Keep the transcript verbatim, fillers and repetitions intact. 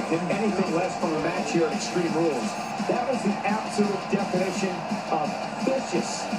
expecting anything less from a match here at Extreme Rules. That was the absolute definition of vicious.